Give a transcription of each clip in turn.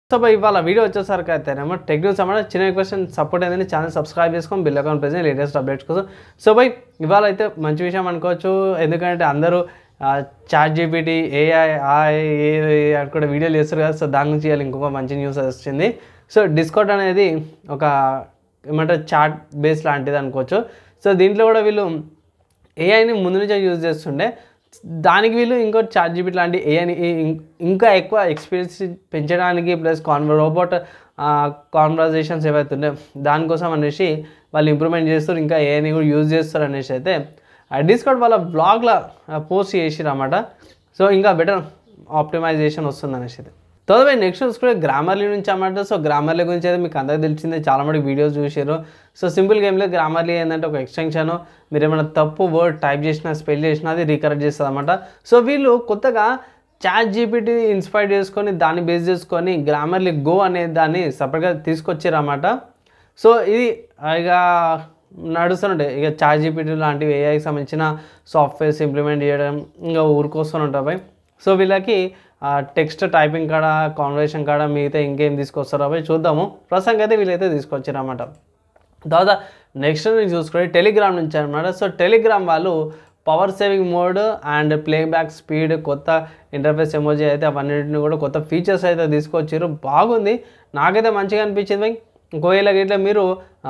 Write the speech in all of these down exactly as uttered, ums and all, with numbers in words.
So bye ఇవాళ video వచ్చేసరికి అయితేనేమో టెక్ న్యూస్ అన్నమాట చిన్న క్వశ్చన్ సపోర్ట్ అయిందని ఛానల్ సబ్స్క్రైబ్ చేసుకొని bell account present latest updates కోసం. సో బై ఇవాళ అయితే మంచి విషయం అనుకోవచ్చు, ఎందుకంటే అందరూ చాట్ జీపీటీ ఏఐ ఏ అని కూడా వీడియోలు చేస్తారు కదా. సో దాని నుంచి ఇవాళ ఇంకొక మంచి న్యూస్ వచ్చింది. సో డిస్కౌంట్ అనేది ఒక ఏమంటారు చాట్ బేస్ లాంటిది అనుకోవచ్చు. సో దీంట్లో కూడా వీళ్ళు ఏఐని ముందు నుంచే యూజ్ చేస్తుండే, దానికి వీళ్ళు ఇంకో చాట్ జీపీటీ లాంటి ఏఐని ఇంకా ఎక్కువ ఎక్స్పీరియన్స్ పెంచడానికి ప్లస్ కాన్ రోబోట్ కాన్వర్జేషన్స్ ఏవైతే ఉన్నాయో దానికోసం అనేసి వాళ్ళు ఇంప్రూవ్మెంట్ చేస్తారు, ఇంకా ఏఐని కూడా యూజ్ చేస్తారు అనేసి అయితే డిస్కౌంట్ వాళ్ళ బ్లాగ్లో పోస్ట్ చేసిరు అన్నమాట. సో ఇంకా బెటర్ ఆప్టిమైజేషన్ వస్తుంది అనేసి అయితే తోదపై నెక్స్ట్ చూసుకుంటే గ్రామర్లీ నుంచి అన్నమాట. సో గ్రామర్లీ గురించి అయితే మీకు అందరికీ తెలిసిందే, చాలా మంది వీడియోస్ చూసారు. సో సింపుల్ గేమ్లో గ్రామర్లీ ఏంటంటే ఒక ఎక్స్టెన్షన్, మీరు ఏమైనా తప్పు వర్డ్ టైప్ చేసినా స్పెల్ చేసినా అది రీకరెక్ట్ చేస్తుంది అన్నమాట. సో వీళ్ళు కొత్తగా చాట్ జీపీటీ ఇన్స్పైర్ చేసుకొని దాన్ని బేస్ చేసుకొని గ్రామర్లీ గో అనే దాన్ని సపరేట్గా తీసుకొచ్చారు అన్నమాట. సో ఇది ఇక నడుస్తుంటాయి, ఇక చాట్ జీపీటీ లాంటివి ఏఐకి సంబంధించిన సాఫ్ట్వేర్స్ ఇంప్లిమెంట్ చేయడం ఇంకా ఊరికొస్తూనే ఉంటాయి. సో వీళ్ళకి టెక్స్ట్ టైపింగ్ కాడ కాన్వర్సేషన్ కాడ మిగతా ఇంకేం తీసుకొస్తారో అవి చూద్దాము. ప్రస్తుతానికి అయితే వీళ్ళైతే తీసుకొచ్చారు అన్నమాట. తర్వాత నెక్స్ట్ నుంచి చూసుకుంటే టెలిగ్రామ్ నుంచి అనమాట. సో టెలిగ్రామ్ వాళ్ళు power saving mode and playback speed కొత్త ఇంటర్ఫేస్ ఎమోజీ అయితే అవన్నింటిని కూడా కొత్త ఫీచర్స్ అయితే తీసుకొచ్చారు. బాగుంది, నాకైతే మంచిగా అనిపించింది. ఒకవేళ ఇట్లా మీరు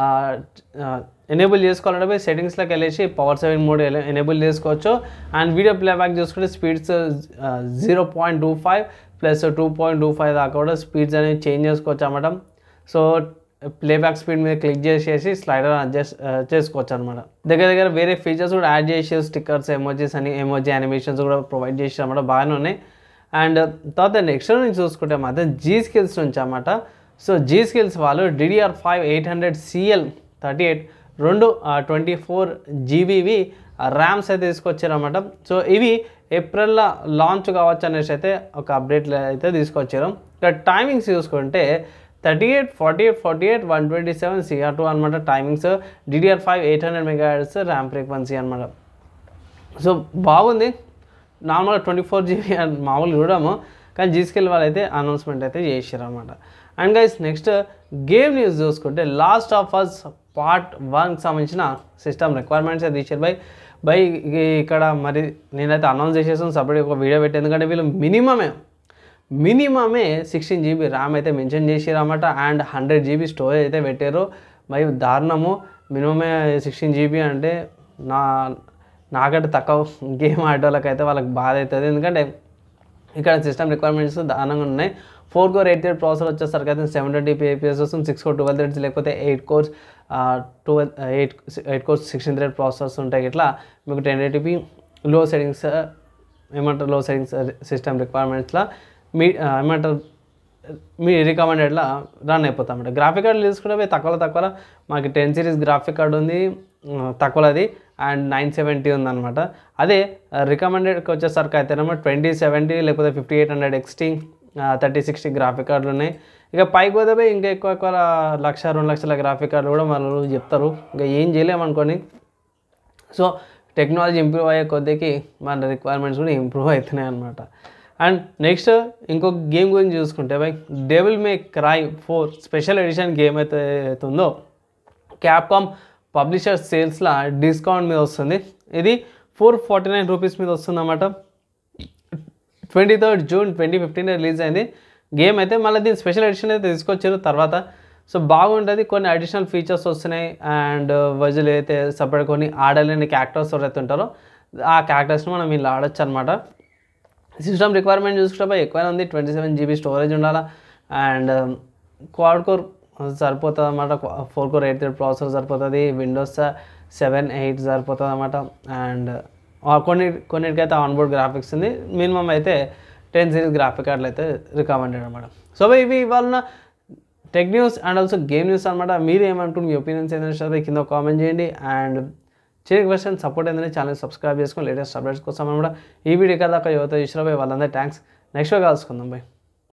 ఎనేబుల్ చేసుకోవాలంటే సెట్టింగ్స్లోకి వెళ్ళేసి పవర్ సేవింగ్ మోడ్ ఎనేబుల్ చేసుకోవచ్చు. అండ్ వీడియో ప్లేబ్యాక్ చూసుకుంటే speeds zero point two five plus two point two five దాకా కూడా స్పీడ్స్ అనేవి చేంజ్ చేసుకోవచ్చు అన్నమాట. సో ప్లేబ్యాక్ స్పీడ్ మీద క్లిక్ చేసేసి స్లైడర్ అడ్జస్ట్ చేసుకోవచ్చు అనమాట. దగ్గర దగ్గర వేరే ఫీచర్స్ కూడా యాడ్ చేసి స్టిక్కర్స్ ఎమోజీస్ అని ఎమోజీ యానిమేషన్స్ కూడా ప్రొవైడ్ చేసి అన్నమాట, బాగానే ఉన్నాయి. అండ్ తర్వాత నెక్స్ట్ నుంచి చూసుకుంటే మాత్రం జీ స్కిల్స్ నుంచి అన్నమాట. సో జీ స్కిల్స్ వాళ్ళు DDR five eight hundred CL thirty eight రెండు ట్వంటీ ఫోర్ జీబీవి ర్యామ్స్ అయితే తీసుకొచ్చారన్నమాట. సో ఇవి ఏప్రిల్లో లాంచ్ కావచ్చు అనేసి అయితే ఒక అప్డేట్లు అయితే తీసుకొచ్చారు. ఇక్కడ టైమింగ్స్ చూసుకుంటే thirty eight forty eight forty eight one twenty seven CR two అనమాట timings. DDR five eight hundred megahertz RAM frequency అనమాట. సో బాగుంది, నార్మల్గా ట్వంటీ ఫోర్ జీబీ మామూలు చూడము, కానీ జీ స్కిల్ వాళ్ళు అయితే అనౌన్స్మెంట్ అయితే చేసారు అనమాట. And guys next game news చూసుకుంటే లాస్ట్ ఆఫ్ అస్ పార్ట్ వన్కి సంబంధించిన సిస్టమ్ రిక్వైర్మెంట్స్ అయితే ఇచ్చారు బై బై ఇక్కడ మరి నేనైతే అనౌన్స్ చేసేసాను సపరేట్ ఒక వీడియో పెట్టి, ఎందుకంటే వీళ్ళు మినిమమే మినిమమే సిక్స్టీన్ జీబీ ర్యామ్ అయితే మెన్షన్ చేసారు అన్నమాట. అండ్ హండ్రెడ్ జీబీ స్టోరేజ్ అయితే పెట్టారు. మరి దారుణము, మినిమమే సిక్స్టీన్ జీబీ అంటే నా నాకంటే తక్కువ గేమ్ ఆడేవాళ్ళకైతే వాళ్ళకి బాధ అవుతుంది, ఎందుకంటే ఇక్కడ సిస్టమ్ రిక్వైర్మెంట్స్ దారుణంగా ఉన్నాయి. Four core eight third processor వచ్చేసరికి అయితే సెవెన్ ట్వంటీ ఏపీఎస్ వస్తుంది, సిక్స్ కోర్ ట్వెల్వ్ థర్డ్స్ లేకపోతే eight cores twelve eight eight cores sixteen thread processors ఉంటాయి. ఇట్లా మీకు టెన్ ఎయిటీపీ లో సెట్టింగ్స్ ఏమంటారు లో సెట్టింగ్స్ సిస్టమ్ రిక్వైర్మెంట్స్లో మీ ఏమంటారు మీ రికమెండెడ్లా రన్ అయిపోతాం అన్నమాట. గ్రాఫిక్ కార్డు తీసుకుంటే తక్కువలో తక్కువ మాకు టెన్ సిరీస్ గ్రాఫిక్ కార్డు ఉంది తక్కువది, అండ్ నైన్ సెవెంటీ ఉందన్నమాట. అదే రికమెండెడ్కి వచ్చేసరికి అయితేనేమో ట్వంటీ సెవెంటీ లేకపోతే fifty eight hundred XT thirty sixty graphic కార్డులు ఉన్నాయి. ఇక పైకి పోతే ఇంకా ఎక్కువ ఎక్కువ లక్ష రెండు లక్షల గ్రాఫిక్ కార్డులు కూడా వాళ్ళు చెప్తారు, ఇంకా ఏం చేయలేమనుకోని. సో టెక్నాలజీ ఇంప్రూవ్ అయ్యే కొద్దికి మన రిక్వైర్మెంట్స్ కూడా ఇంప్రూవ్ అవుతున్నాయి అనమాట. అండ్ నెక్స్ట్ ఇంకొక గేమ్ గురించి చూసుకుంటే by Devil May Cry four special edition game అయితే అవుతుందో క్యాప్కామ్ పబ్లిషర్ సేల్స్లో డిస్కౌంట్ మీద వస్తుంది. ఇది ఫోర్ ఫార్టీ నైన్ రూపీస్ మీద వస్తుంది అన్నమాట. Twenty third June twenty fifteen release అయింది గేమ్ అయితే. మళ్ళీ దీని స్పెషల్ ఎడిషన్ అయితే తీసుకొచ్చారు తర్వాత. సో బాగుంటుంది, కొన్ని అడిషనల్ ఫీచర్స్ వస్తున్నాయి. అండ్ వజులు అయితే సపరేట్ కొన్ని ఆడలేని క్యారెక్టర్స్ ఎవరైతే ఉంటారో ఆ క్యారెక్టర్స్ని మనం వీళ్ళు ఆడొచ్చు అనమాట. సిస్టమ్ రిక్వైర్మెంట్ చూసుకుంటే ఎక్కువనే ఉంది, ట్వంటీ సెవెన్ జీబీ స్టోరేజ్ ఉండాలి. అండ్ క్వాడ్ కోర్ సరిపోతుంది అన్నమాట, four core eight third processor సరిపోతుంది, విండోస్ సెవెన్ ఎయిట్ సరిపోతుంది అన్నమాట. అండ్ కొన్ని కొన్నిటికైతే ఆన్బోర్డ్ గ్రాఫిక్స్ ఉంది, మినిమం అయితే టెన్ సిరీస్ గ్రాఫిక్ కార్డులు అయితే రికమెండెడ్ అనమాట. సో ఇవి ఇవాళ tech news and also game news అనమాట. మీరు ఏమంటారు, మీ ఒపీనియన్స్ ఏంటంటే కింద కామెంట్ చేయండి. అండ్ చిన్న క్వశ్చన్ సపోర్ట్ ఏంటంటే ఛానల్ సబ్స్క్రైబ్ చేసుకొని లేటెస్ట్ అప్డేట్స్ కోసం అనమాట. ఈ వీడియో కదా యువత చూసినా వాళ్ళందరూ థ్యాంక్స్. నెక్స్ట్ కలుసుకుందాం బై.